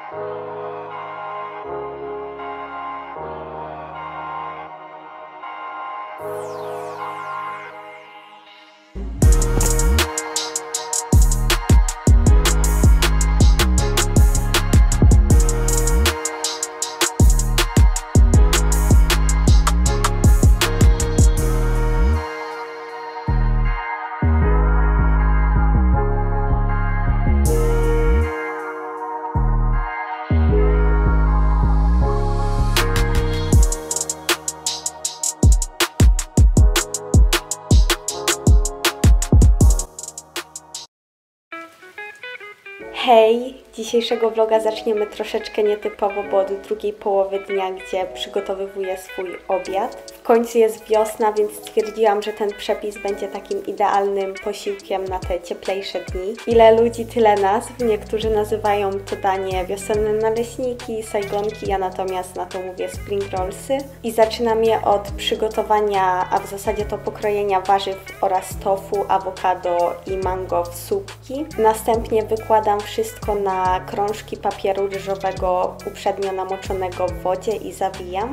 Hej! Dzisiejszego vloga zaczniemy troszeczkę nietypowo, bo od drugiej połowy dnia, gdzie przygotowywuję swój obiad. W końcu jest wiosna, więc stwierdziłam, że ten przepis będzie takim idealnym posiłkiem na te cieplejsze dni. Ile ludzi, tyle nazw. Niektórzy nazywają to danie wiosenne naleśniki, sajgonki, ja natomiast na to mówię spring rollsy. I zaczynam je od przygotowania, a w zasadzie to pokrojenia warzyw oraz tofu, awokado i mango w słupki. Następnie wykładam wszystko na krążki papieru ryżowego uprzednio namoczonego w wodzie i zawijam.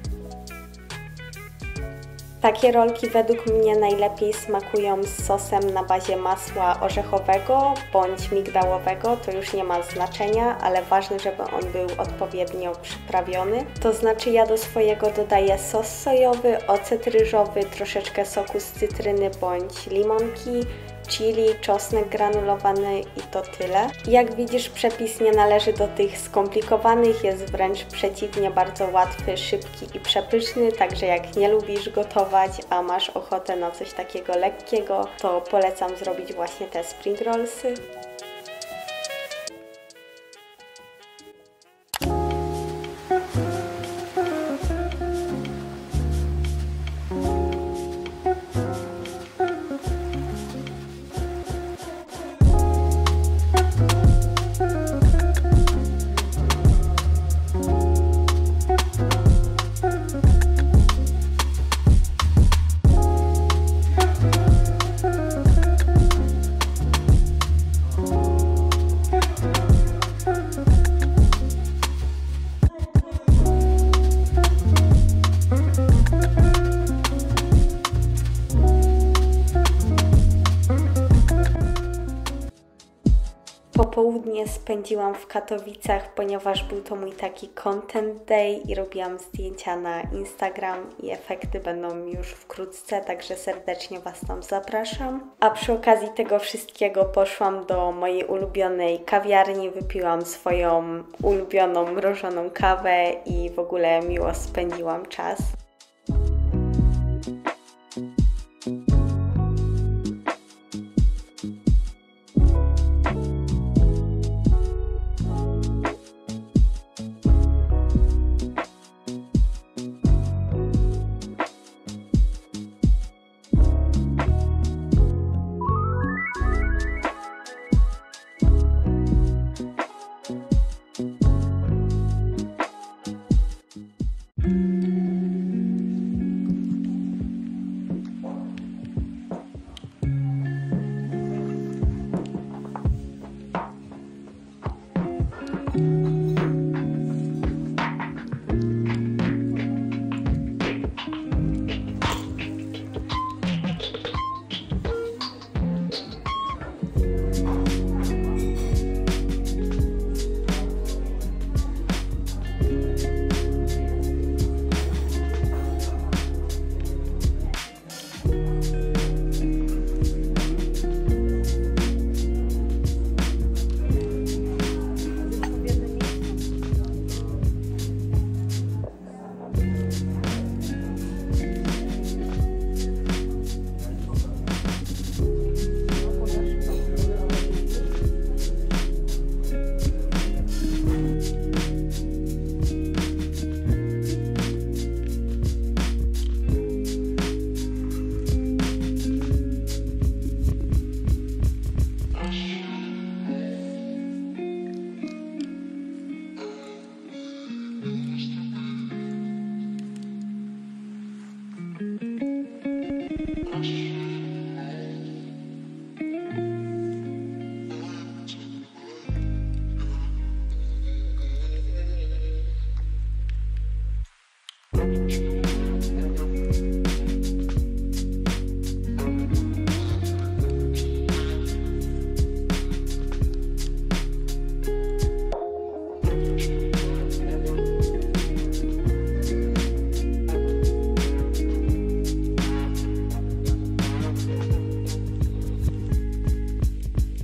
Takie rolki według mnie najlepiej smakują z sosem na bazie masła orzechowego bądź migdałowego, to już nie ma znaczenia, ale ważne, żeby on był odpowiednio przyprawiony. To znaczy ja do swojego dodaję sos sojowy, ocet ryżowy, troszeczkę soku z cytryny bądź limonki, chili, czosnek granulowany i to tyle. Jak widzisz, przepis nie należy do tych skomplikowanych, jest wręcz przeciwnie, bardzo łatwy, szybki i przepyszny, także jak nie lubisz gotować, a masz ochotę na coś takiego lekkiego, to polecam zrobić właśnie te spring rollsy. Popołudnie spędziłam w Katowicach, ponieważ był to mój taki content day i robiłam zdjęcia na Instagram i efekty będą już wkrótce, także serdecznie Was tam zapraszam. A przy okazji tego wszystkiego poszłam do mojej ulubionej kawiarni, wypiłam swoją ulubioną mrożoną kawę i w ogóle miło spędziłam czas.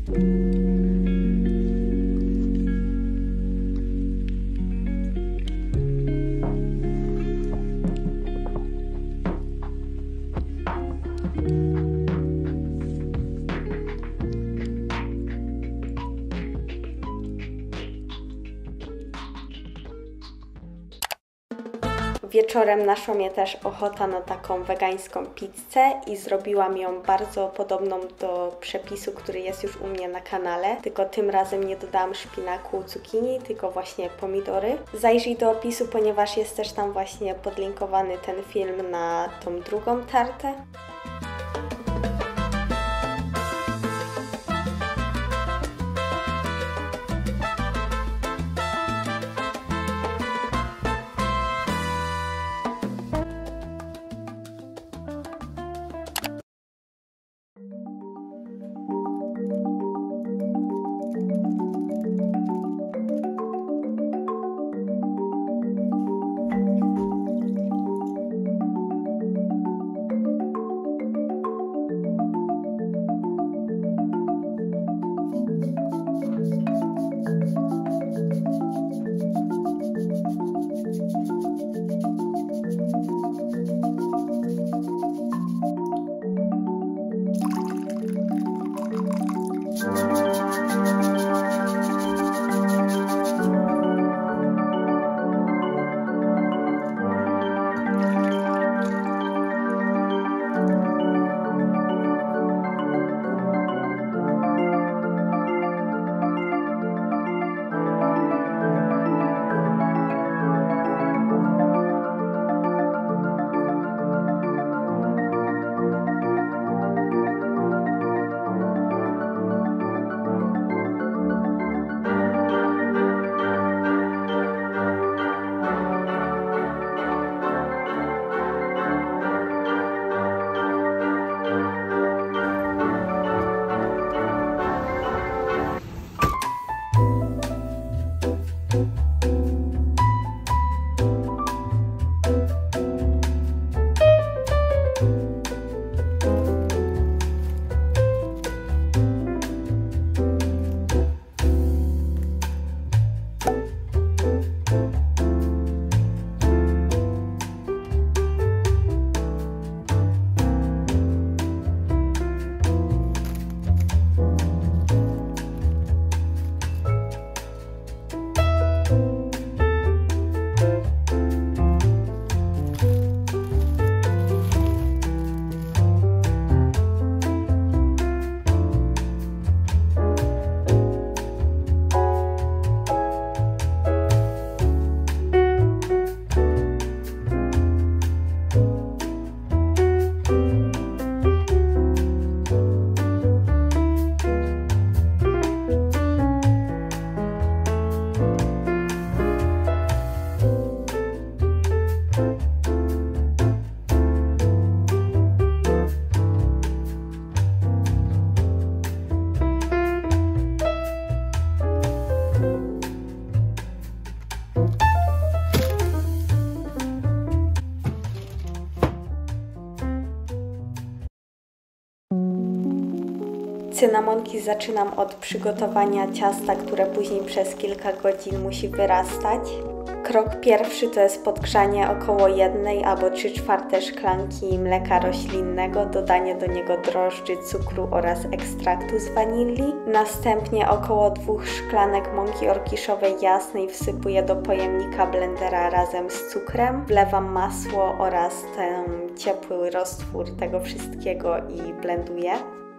Wieczorem naszła mnie też ochota na taką wegańską pizzę i zrobiłam ją bardzo podobną do przepisu, który jest już u mnie na kanale, tylko tym razem nie dodałam szpinaku, cukinii, tylko właśnie pomidory. Zajrzyj do opisu, ponieważ jest też tam właśnie podlinkowany ten film na tą drugą tartę. Cynamonki zaczynam od przygotowania ciasta, które później przez kilka godzin musi wyrastać. Krok pierwszy to jest podgrzanie około 1 albo 3/4 szklanki mleka roślinnego, dodanie do niego drożdży, cukru oraz ekstraktu z wanilii. Następnie około 2 szklanek mąki orkiszowej jasnej wsypuję do pojemnika blendera razem z cukrem. Wlewam masło oraz ten ciepły roztwór tego wszystkiego i blenduję.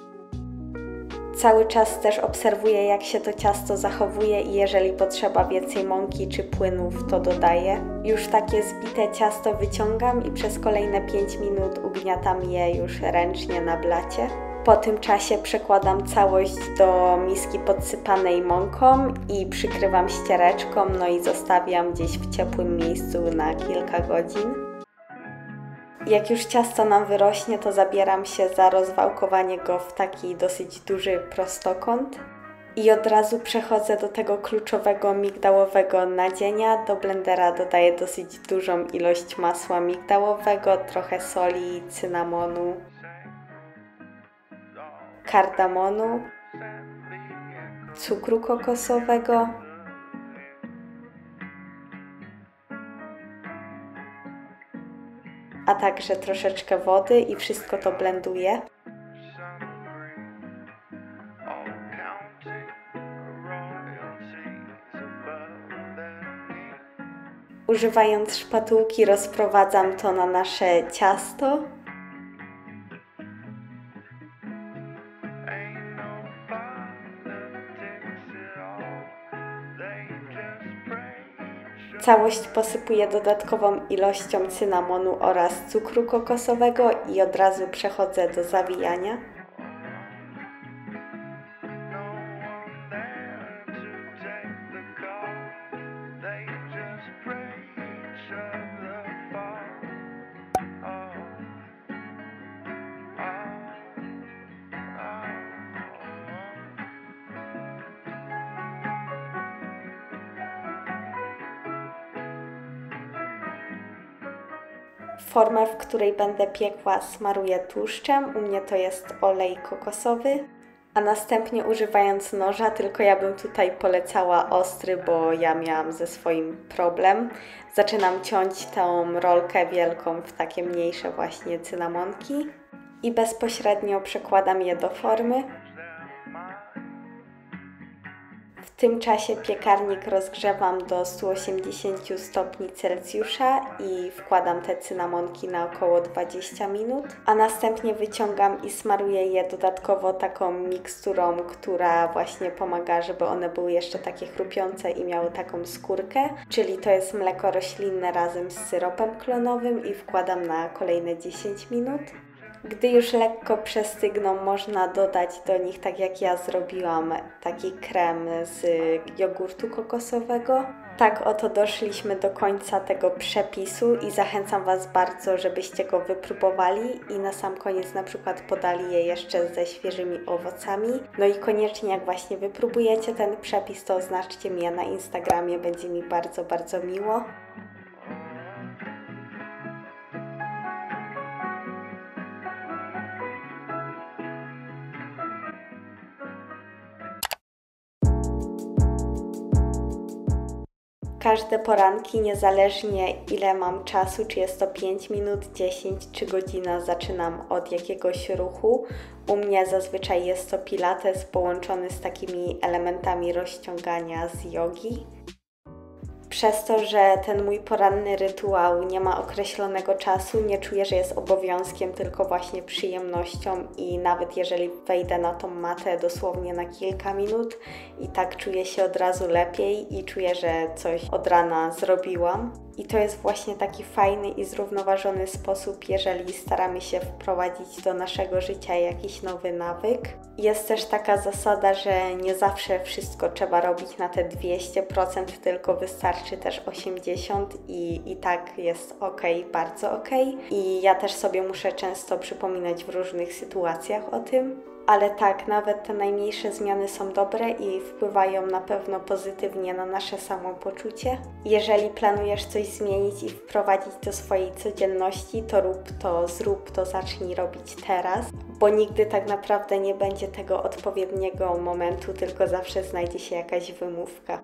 Cały czas też obserwuję, jak się to ciasto zachowuje i jeżeli potrzeba więcej mąki czy płynów, to dodaję. Już takie zbite ciasto wyciągam i przez kolejne 5 minut ugniatam je już ręcznie na blacie. Po tym czasie przekładam całość do miski podsypanej mąką i przykrywam ściereczką, no i zostawiam gdzieś w ciepłym miejscu na kilka godzin. Jak już ciasto nam wyrośnie, to zabieram się za rozwałkowanie go w taki dosyć duży prostokąt i od razu przechodzę do tego kluczowego migdałowego nadzienia. Do blendera dodaję dosyć dużą ilość masła migdałowego, trochę soli, cynamonu, kardamonu cukru kokosowego, a także troszeczkę wody i wszystko to blenduję. Używając szpatułki rozprowadzam to na nasze ciasto. Całość posypuję dodatkową ilością cynamonu oraz cukru kokosowego i od razu przechodzę do zawijania. Formę, w której będę piekła, smaruję tłuszczem, u mnie to jest olej kokosowy, a następnie używając noża, tylko ja bym tutaj polecała ostry, bo ja miałam ze swoim problem. Zaczynam ciąć tą rolkę wielką w takie mniejsze właśnie cynamonki i bezpośrednio przekładam je do formy. W tym czasie piekarnik rozgrzewam do 180 stopni Celsjusza i wkładam te cynamonki na około 20 minut, a następnie wyciągam i smaruję je dodatkowo taką miksturą, która właśnie pomaga, żeby one były jeszcze takie chrupiące i miały taką skórkę, czyli to jest mleko roślinne razem z syropem klonowym i wkładam na kolejne 10 minut. Gdy już lekko przestygną, można dodać do nich, tak jak ja zrobiłam, taki krem z jogurtu kokosowego. Tak oto doszliśmy do końca tego przepisu i zachęcam Was bardzo, żebyście go wypróbowali i na sam koniec na przykład podali je jeszcze ze świeżymi owocami. No i koniecznie jak właśnie wypróbujecie ten przepis, to oznaczcie mnie na Instagramie, będzie mi bardzo, bardzo miło. Każde poranki, niezależnie ile mam czasu, czy jest to 5 minut, 10 czy godzina, zaczynam od jakiegoś ruchu. U mnie zazwyczaj jest to pilates połączony z takimi elementami rozciągania z jogi. Przez to, że ten mój poranny rytuał nie ma określonego czasu, nie czuję, że jest obowiązkiem, tylko właśnie przyjemnością i nawet jeżeli wejdę na tą matę dosłownie na kilka minut i tak czuję się od razu lepiej i czuję, że coś od rana zrobiłam. I to jest właśnie taki fajny i zrównoważony sposób, jeżeli staramy się wprowadzić do naszego życia jakiś nowy nawyk. Jest też taka zasada, że nie zawsze wszystko trzeba robić na te 200%, tylko wystarczy też 80% i tak jest ok, bardzo ok. I ja też sobie muszę często przypominać w różnych sytuacjach o tym. Ale tak, nawet te najmniejsze zmiany są dobre i wpływają na pewno pozytywnie na nasze samopoczucie. Jeżeli planujesz coś zmienić i wprowadzić do swojej codzienności, to rób to, zrób to, zacznij robić teraz, bo nigdy tak naprawdę nie będzie tego odpowiedniego momentu, tylko zawsze znajdzie się jakaś wymówka.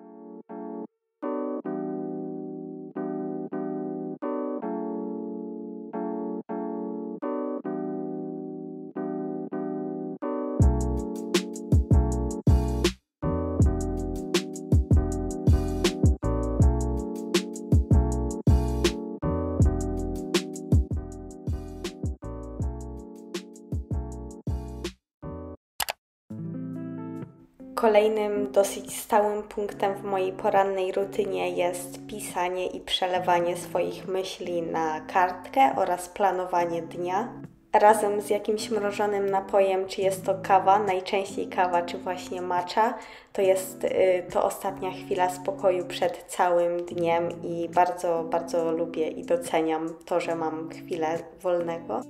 Kolejnym dosyć stałym punktem w mojej porannej rutynie jest pisanie i przelewanie swoich myśli na kartkę oraz planowanie dnia. Razem z jakimś mrożonym napojem, czy jest to kawa, najczęściej kawa, czy właśnie matcha, to jest to ostatnia chwila spokoju przed całym dniem i bardzo, bardzo lubię i doceniam to, że mam chwilę wolnego.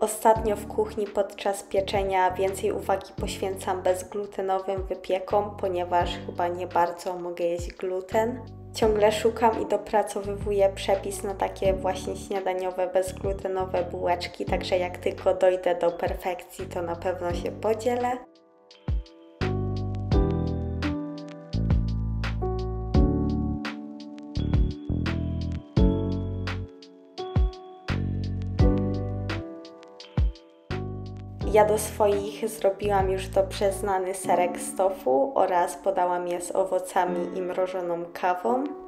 Ostatnio w kuchni podczas pieczenia więcej uwagi poświęcam bezglutenowym wypiekom, ponieważ chyba nie bardzo mogę jeść gluten. Ciągle szukam i dopracowywuję przepis na takie właśnie śniadaniowe, bezglutenowe bułeczki, także jak tylko dojdę do perfekcji, to na pewno się podzielę. Ja do swoich zrobiłam już dobrze znany serek z tofu oraz podałam je z owocami i mrożoną kawą.